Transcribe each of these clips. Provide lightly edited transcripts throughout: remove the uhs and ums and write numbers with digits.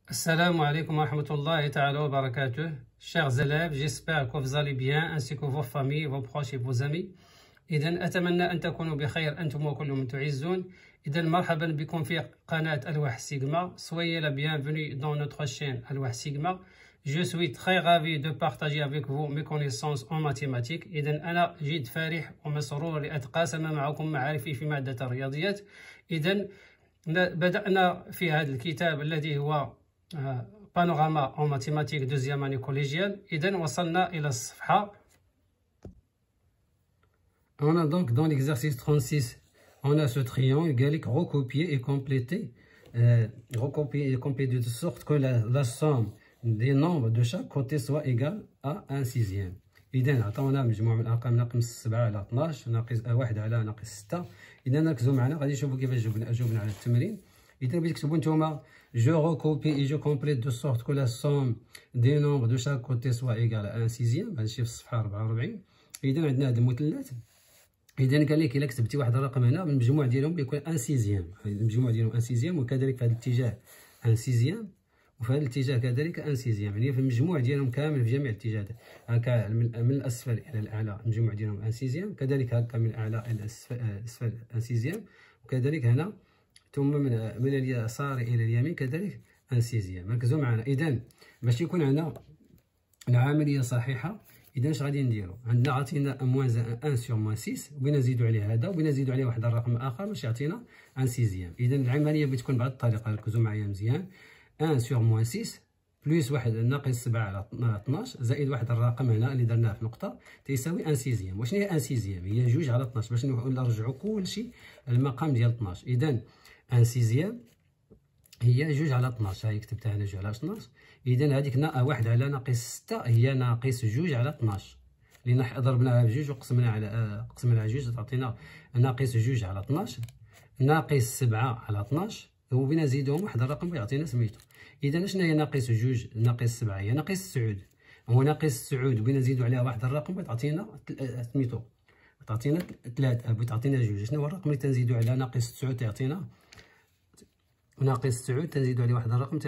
Assalamu alaikum wa rahmatullahi ta'ala wa barakatuh. Chers élèves, j'espère que vous allez bien ainsi que vos familles, vos proches et vos amis. إذن أتمنى أن تكونوا بخير أنتم وكل من تعزون. إذن مرحبا بكم في قناة الواح سيغما. Soyez la bienvenue dans notre chaîne الواح سيغما. Je suis très ravi de partager avec vous mes connaissances en mathématiques. إذن أنا جد فرح ومسرور لأتقاسم معكم معارفي في مادة الرياضيات. إذن بدأنا في هذا الكتاب الذي هو Panorama en mathématiques deuxième année collégiale. إذن وصلنا إلى الصفحة. On a donc dans l'exercice 36, on a ce triangle égalique recopié et complété. Recopié et complété de sorte que la somme des nombres de chaque côté soit égale à 1/6. إذن عطاونا مجموعة من الأرقام ناقص 7 على 12 ناقص 1 على ناقص 6. إذن ركزوا معنا غادي نشوفوا كيفاش جاوبنا على التمرين. إذن بغيت تكتبوا نتوما je recopie et je complète de sorte que la somme des nombres de chaque côté soit égale à 1/6. هذا الشيء في الصفحة 44. إذن عندنا هاد المثلث. إذن قال لك إلا كتبتي واحد الرقم هنا المجموع ديالهم بيكون 1/6. المجموع ديالهم 1/6 وكذلك في هذا الاتجاه 1/6 وفي هذا الاتجاه كذلك 1/6. يعني في المجموع ديالهم كامل في جميع الاتجاهات. هكا من الأسفل إلى الأعلى المجموع ديالهم 1/6. كذلك هكا من الأعلى إلى الأسفل 1/6. وكذلك هنا ثم من اليسار إلى اليمين كذلك 1/6. ركزوا معنا. إذن باش يكون عندنا العملية صحيحة إذن اش غادي نديرو؟ عندنا عطينا موان 1 سور موان 6 وبغينا نزيدو عليه هذا وبغينا نزيدو عليه واحد الرقم آخر باش يعطينا 1/6. إذن العملية بتكون بهذه الطريقة. ركزوا معايا مزيان. 1 سور موان 6 بلس واحد ناقص 7 على 12 زائد واحد الرقم هنا اللي درناه في نقطة تيساوي 1/6. وشنو هي 1/6؟ هي 2 على 12 باش نرجعو كلشي للمقام ديال 12. إذن 1/6 هي 2 على 12. هاي كتبتها أنا 2 على 12. إذن هذيك 1 على ناقص 6 هي ناقص 2 على 12 اللي ضربناها ب2 وقسمنا على 2 تعطينا ناقص 2 على 12 ناقص 7 على 12 وبغينا نزيدوهم واحد الرقم بيعطينا سميتو. إذن شنو هي ناقص 2 ناقص 7 هي ناقص 9. هو ناقص 9 وبغينا نزيدو عليها واحد الرقم بتعطينا سميتو تعطينا 3 بتعطينا 2. شنو هو الرقم اللي تنزيدو على ناقص 9 تعطينا ناقص 9 تنزيدو عليه واحد الرقم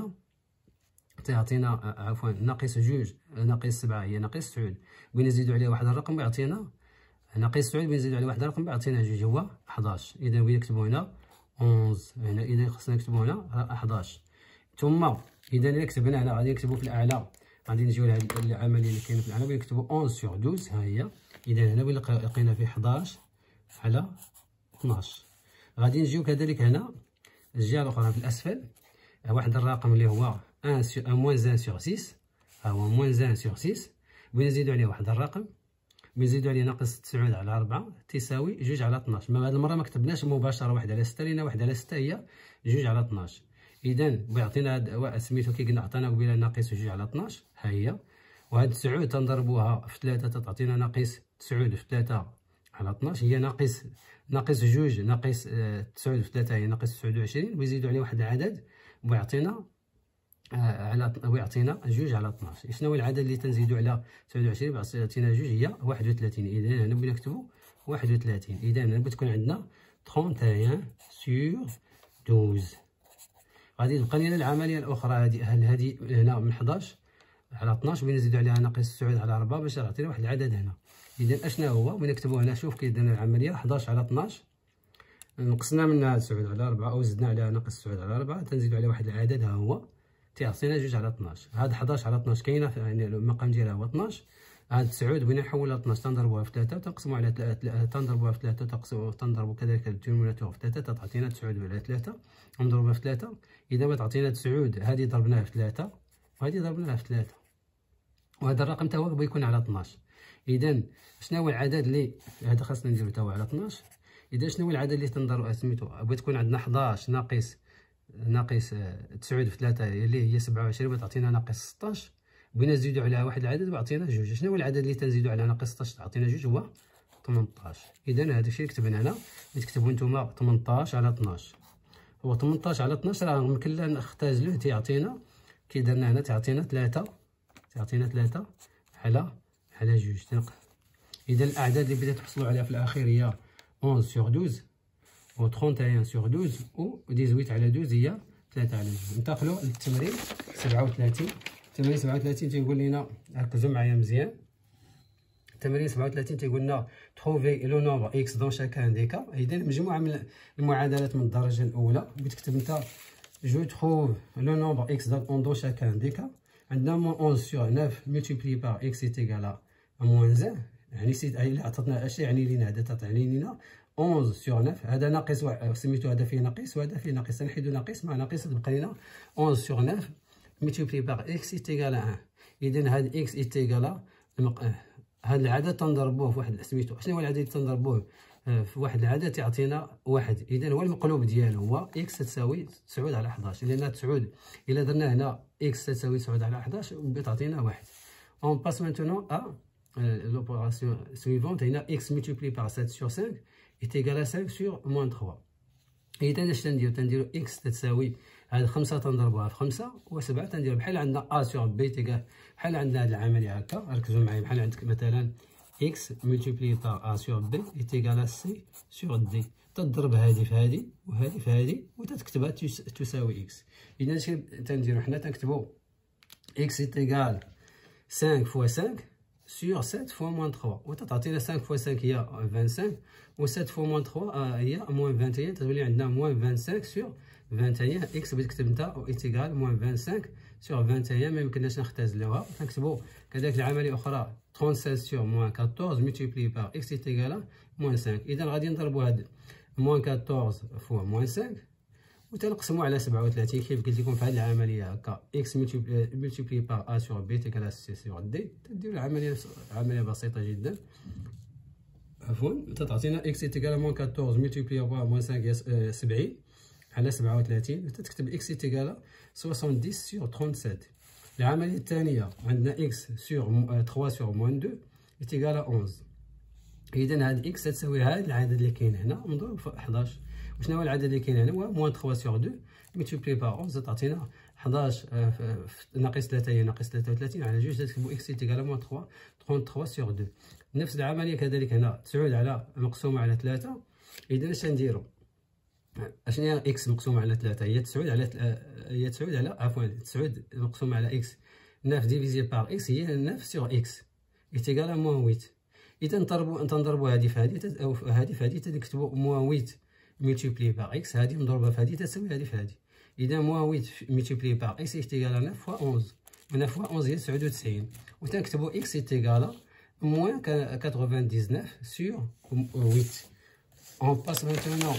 تعطينا عفوا ناقص 2 ناقص 7 هي ناقص 9 بغينا نزيدو عليه واحد الرقم بيعطينا ناقص 9 بغينا نزيدو عليه واحد الرقم بيعطينا 2 هو 11. إذا بغينا نكتبو هنا 11 هنا. إذا خصنا نكتبو هنا 11. ثم إذا إلا كتبنا هنا غادي نكتبو في الأعلى غادي نجيو لهاد العملية اللي كاينة في الأعلى بغينا نكتبو 11 سور 12 ها هي. إذا هنا لقينا فيه 11 على 12. غادي نجيو كذلك هنا الجهة الأخرى في الأسفل واحد الرقم اللي هو موان 1 سور 6. ها هو موان 1 سور 6 بغينا نزيدو عليه واحد الرقم بنزيدو عليه ناقص 9 على 4 تساوي 2 على 12. هاد المرة ما كتبناش مباشرة 1 على 6 لأن 1 على 6 هي 2 على 12. إذن بيعطينا سميتو كي قلنا عطانا قبيله ناقص 2 على 12 ها هي. وهاد 9 تنضربوها في 3 تعطينا ناقص 9 في 3 على 12 هي ناقص 2 ناقص 9 في 3 هي ناقص 29 ويزيدو عليه واحد العدد ويعطينا ويعطينا 2 على 12. شنو هو العدد اللي تنزيدو على 29 بيعطينا 2 هي 31. إذا هنا بغينا نكتبو 31. إذا هنا بتكون عندنا 31 سور 12. غادي تبقى لنا العملية الأخرى هذه هنا من 11 على 12 بغينا نزيدو عليها ناقص 9 على 4 باش يعطينا واحد العدد هنا. إذا أشنا هو بغينا نكتبو هنا شوف كي درنا العملية 11 على 12 نقصنا منها 9 على 4 أو زدنا عليها ناقص 9 على 4 تنزيدو عليه واحد العدد ها هو تيعطينا 2 على 12. هاد 11 على 12 كاينة يعني المقام ديالها هو 12. هاد 9 بغينا نحولها ل 12 تنضربوها في 3 وتنقسمو على 3 تنضربوها في 3 تنضربو كذلك الدينوميناتور في 3 تعطينا 9 على 3 ونضربها في 3. إذا تعطينا 9 هادي ضربناها في 3 وهادي ضربناها في 3 وهذا الرقم تا هو بيكون على 12. إذا شنو هو العدد اللي هذا خاصنا نديرو تا هو على 12. إذا شنو هو العدد اللي تنضرب سميتو بغات تكون عندنا 11 ناقص 9 في 3 اللي هي 27 بتعطينا ناقص 16 بغينا نزيدو عليها واحد العدد ويعطينا 2. شنو هو العدد اللي تنزيدو على ناقص 16 تعطينا 2 هو 18. إذا هذا الشيء اللي كتبنا هنا تكتبوا نتوما 18 على 12. هو 18 على 12 راه يمكن لا نختار له تيعطينا كي درنا هنا تعطينا 3 على 2. إذا الأعداد اللي بدات تحصلوا عليها في الأخير هي 11 سور 12 و 31 سور 12 و 18 على 12 هي 3 على 2. ننتقلوا للتمرين 37. التمرين 37 تيقول لنا، ركزوا معايا مزيان. التمرين 37 تيقول لنا تروفي لو نومبر اكس دون شاكان دي كا. اذا مجموعه من المعادلات من الدرجه الاولى. بغيت تكتب انت جو تروف لو نومبر اكس دون شاكان دي كا. عندنا موان 11 سور 9 ملتيبلي بار اكس ايتيغال موان 1. يعني سيت الا عطاتنا اش يعني لينا هذا، تعطيني لينا 11 سور 9. هذا ناقص سميتو هذا فيه ناقص وهذا فيه ناقص. نحيدو ناقص مع ناقص تبقى لنا 11 سور 9 ملتيبلي بار اكس ايتيغال 1. اذا هاد اكس ايتيغال هاد العدد تنضربوه في واحد سميتو. شنو هو العدد اللي تنضربوه في واحد العدد تعطينا 1. اذا هو المقلوب ديالو هو اكس تساوي 9 على 11. لان 9 الا درنا هنا اكس تساوي 9 على 11 تعطينا 1. اون باس مانتونون ا l'opération suivante. هنا x multiplié par 7 sur 5 est égal à 5 sur moins 3. إذا اش تنديرو x تساوي هاد 5 تنضربوها في 5 و7 تنديرو بحال عندنا a sur b تيغال بحال عندنا هاد العملية هكا. ركزوا معايا بحال عندك مثلا x multiplié par a sur b est égal à c sur d. تضرب هادي في هادي وهادي في هادي وتكتبها تساوي x. إذا اش تنديرو حنا تنكتبو x est égal 5 fois 5 sur 7 fois moins 3. وتعطينا 5 fois 5 هي 25 و 7 fois moins 3 هي moins 21. تولي عندنا moins 25 sur 21. اكس بغيت تكتب انت ايتيغال moins 25 sur 21. ما يمكنناش نختزلوها. تنكتبو كذلك العمليه الاخرى 36 sur moins 14 multiplié par x ايتيغال moins 5. اذا غادي نضربوا هاد moins 14 fois moins 5 وتنقسموا على 37 كيف قلت لكم في هذه العمليه هكا. اكس ملتيبلي بار ا سور بي تيكال سي سور دي. تديروا عمليه بسيطه جدا عفوا. تعطينا اكس تيكال موان 14 ملتيبلي بار موان 5 70 على 37. تكتب اكس تيكال 70 سور 37. العمليه الثانيه عندنا اكس سور 3 سور موان 2 تيكال 11. اذا هاد اكس تساوي هذا العدد اللي كاين هنا مضروب في 11. وشنو هو العدد اللي كاين هنا؟ هو موان 3 سور 2 ملتيبلي بار 11 تعطينا 11 ناقص 3 هي ناقص 33 على 2. تكتبوا اكس تيكال موان 3 33 سور 2. نفس العمليه كذلك هنا 9 على مقسومه على 3. اذا اش نديرو؟ اشنو هي اكس مقسومه على 3؟ هي 9 على عفوا 9 مقسومه على اكس. 9 ديفيزي بار اكس هي 9 سور اكس ايتيغال موان 8. اذا نضربوا هذه في هذه او هذه في هذه تكتبوا موان 8 ملتيبلي بار اكس. هذه مضروبه في هذه تساوي هذه في هذه. اذا موان 8 ملتيبلي بار اكس ايتيغال 9 فوا 11. 9 فوا 11 هي 99. وتنكتبوا اكس ايتيغال موان 99 سور 8. اون باس مانتونون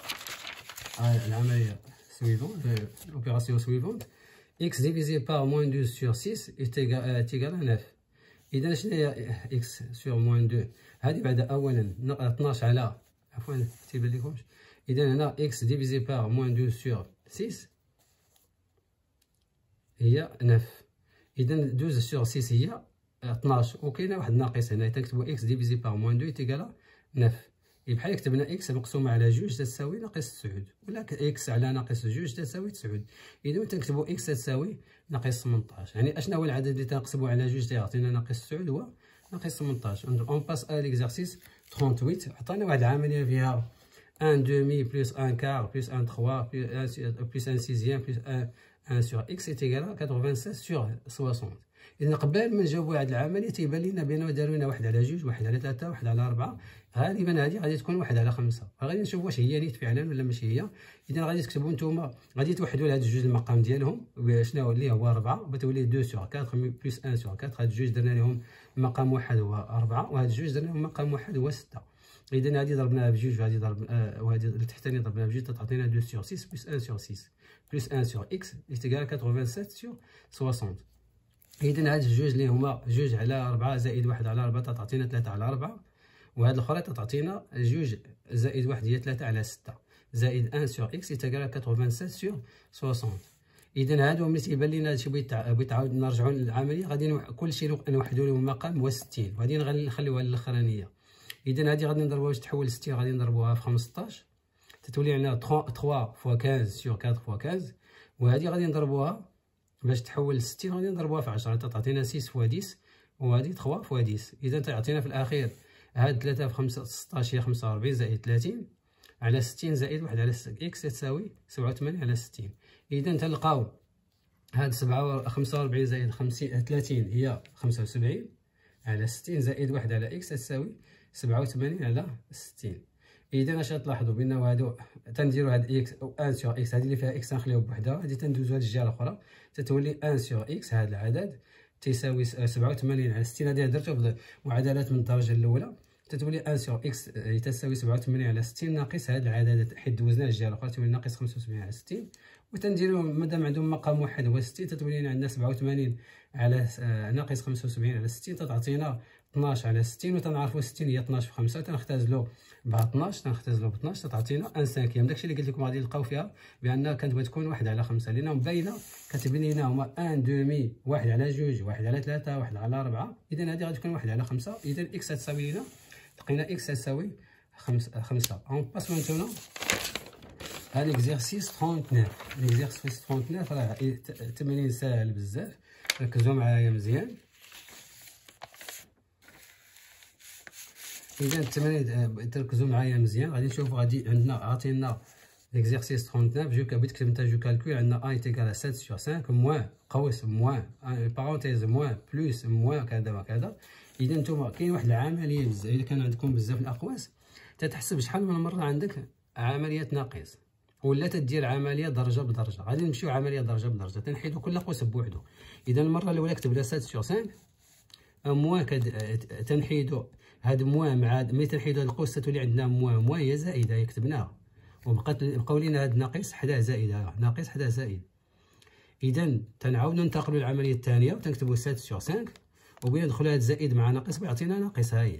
العمليه سويفون لوبيراسيون سويفونت. اكس ديفيزي بار موان 2 سور 6 ايتيغال 9. اذا شنو هي اكس سور موان 2؟ هذه بعد اولا 12 على عفوا تيبان لكمش. اذا هنا اكس ديفيزي بار موان 2 سور 6 هي 9. اذا 12 سور 6 هي 12 وكاينه واحد ناقص هنا. تكتبوا اكس ديفيزي بار موان 2 تيكالا 9. بحال كتبنا اكس مقسومه على 2 تساوي ناقص 9 ولا اكس على ناقص 2 تساوي 9. اذا تنكتبوا اكس تساوي ناقص 18. يعني اشنا هو العدد اللي تنقسموا على 2 تيعطينا ناقص 9 هو ناقص 18. اون باس ا ليكزارسيس 38. عطانا واحد العمليه فيها 1 demi plus 1 quart plus 1 3 plus 1 sixième plus 1 sur x est égal à 87 sur 60. إذا قبل ما نجاوبوا هذه العملية تيبان لنا بأنه داروا لنا 1 على 2 1 على 3 1 على 4. غالبا هذه غادي تكون 1 على 5. غادي نشوفوا واش هي نيت فعلا ولا ماشي هي. إذا غادي تكتبوا نتوما غادي توحدوا لهاد الجوج المقام ديالهم شنو اللي هو 4 بتولي 2 sur 4 plus 1 sur 4. هاد الجوج درنا لهم مقام واحد هو 4 وهاد الجوج درنا لهم مقام واحد هو 6. إذا هذه ضربناها بجوج وهذه وهذه التحتانية ضربناها بجوج تعطينا 2 sur 6 plus 1 sur 6 plus 1 sur x est égal à 87 sur 60. إذا هاد الجوج اللي هما 2 على 4 زائد 1 على 4 تعطينا 3 على 4. وهاد الأخرى تعطينا 2 زائد 1 هي 3 على 6 زائد 1 sur x est égal à 87 sur 60. إذا هادو ملي تيبان لينا هادشي بغيت عاود نرجعو للعملية غادي كلشي نوحدو لهم مقام هو 60 وغادي نخليوها للأخرانية. إذا هادي غادي نضربوها باش تحول 60 غادي نضربوها في 15 تتولي عندنا 3 فوا 15 سور 4 فوا 15. وهادي غادي نضربوها باش تحول 60 غادي نضربوها في 10 تعطينا 6 فوا 10 وهادي 3 فوا 10. إذا تعطينا في الأخير هاد 3 في 5 16 هي 45 زائد 30 على 60 زائد 1 على 6 إكس تساوي 87 على 60. اذا تلقاو هاد 45 زائد 50 30 هي 75 على 60 زائد 1 على اكس تساوي 87 على 60. اذا اش تلاحظوا بانه هادو تنديروا هاد اكس او 1 سور اكس، هذه اللي فيها اكس نخليوها بوحدها، هذه تندوزو هاد الجهه الاخرى تتولي 1 سور اكس. هذا العدد تساوي 87 على 60. هذه درتو بمعادلات من الدرجه الاولى، تتولي 1 سور اكس تساوي 87 على 60 ناقص هاد العدد حيت دوزنا الجهه الاخرى تولي ناقص 75 على 60. وتنديروا مادام عندهم مقام واحد هو 60 تتولي لنا عندنا 87 على ناقص 75 على 60 تعطينا 12 على 60. وتنعرفوا 60 هي 12 في 5 تنختزلوا ب 12 تنختزلوا ب 12 تعطينا 1 سانكيام. داكشي اللي قلت لكم غادي نلقاو فيها بان كانت تكون 1 على 5 لان مبينه كتبين لنا هما 1 دومي 1 على 2 1 على 3 1 على 4. اذا هذه غادي تكون 1 على 5. اذا اكس تساوي لنا لقينا اكس تساوي 5. اون باس مونتونون هاد ليكزيرسيس 39. ليكزيرسيس 39 راه تمرين ساهل بزاف، ركزوا معايا مزيان. اذا التمرين تركزوا معايا مزيان غادي نشوفوا غادي عندنا عاطينا ليكزيرسيس 39 جو كبيت كتب نتا جو كالكول عندنا اي تيكال 7 سور 5 موان قوس موان بارونتيز موان بلوس موان كذا وكذا. اذا نتوما كاين واحد العمليه بزاف، اذا كان عندكم بزاف الاقواس تتحسب شحال من مره عندك عمليه ناقص ولا تدير عمليه درجه بدرجه. غادي نمشيو عمليه درجه بدرجه تنحيدو كل قوس بوحدو. اذا المره الاولى كتبنا 7 سور 5 موان تنحيدو هاد موان مع ملي تنحيدو هاد القوس تولي عندنا موان هي زائده هي كتبناها وبقاو لينا هاد ناقص حدا زائده ناقص حدا زائد. اذا تنعاودو ننتقلوا للعمليه الثانيه وتنكتبوا 7 سور 5 وبين ندخلوا هاد زائد مع ناقص بيعطينا ناقص. ها هي.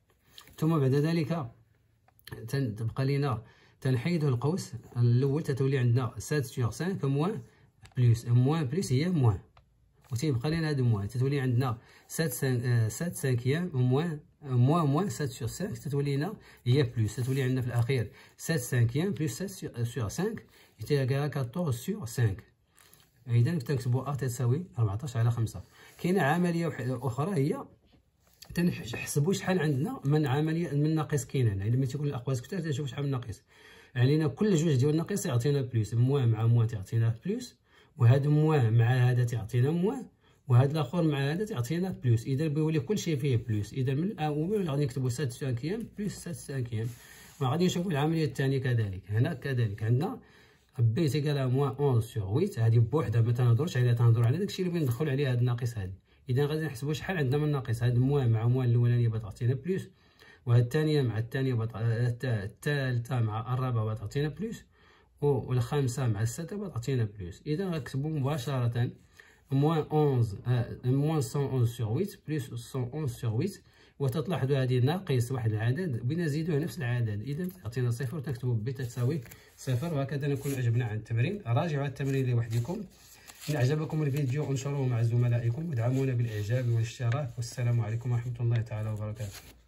ثم بعد ذلك تبقى لينا تنحيدوا القوس الاول تتولي عندنا 7 سور 5 موان بلوس هي موان وتيبقى لنا هاد موان تتولي عندنا 7 سانكيام موان 7 سور 5 تتولي لنا هي بلوس تتولي عندنا في الاخير 7 سانكيام بلوس 7 سور 5 يتلقى 14 سور 5. اذا تنكتبوا ا تساوي 14 على 5. كاينه عمليه اخرى هي تنحسبوا شحال عندنا من عمليه من ناقص كاين هنا. الا تيكون الاقواس كثار تنشوفوا شحال من ناقص علينا كل جوج ديال الناقص يعطينا بلوس موان مع موان تعطينا بلوس وهذا موان مع هذا تعطينا موان وهذا الاخر مع هذا تعطينا بلوس. اذا بيولي كل شيء فيه بلوس. اذا من الاول غادي نكتبوا 7 سانكيام بلوس 7 سانكيام. وغادي نشوفوا العمليه الثانيه كذلك. هنا كذلك عندنا بي تيكال موان 11 سور 8 هذه بوحدها ما تنهضروش عليها تنهضروا على داكشي اللي بندخل عليه هذا الناقص هذه. اذا غادي نحسبوا شحال عندنا من ناقص. هذا موان مع موان الاولانيه بتعطينا بلوس وهاد الثانيه مع الثانيه الثالثه مع الرابعه بتعطينا بلوس والخامسه مع السادسه بتعطينا بلوس. اذا غنكتبوا مباشره موان 111 سور 8 بلوس 111 سور 8 وتلاحظوا هذه ناقص واحد العدد بنزيدوه نفس العدد. اذا تعطينا صفر تكتبوا ب تساوي صفر. وهكذا نكون عجبنا عن التمرين. راجعوا التمرين لوحدكم. إن أعجبكم الفيديو انشروه مع زملائكم ودعمونا بالإعجاب والاشتراك. والسلام عليكم ورحمة الله تعالى وبركاته.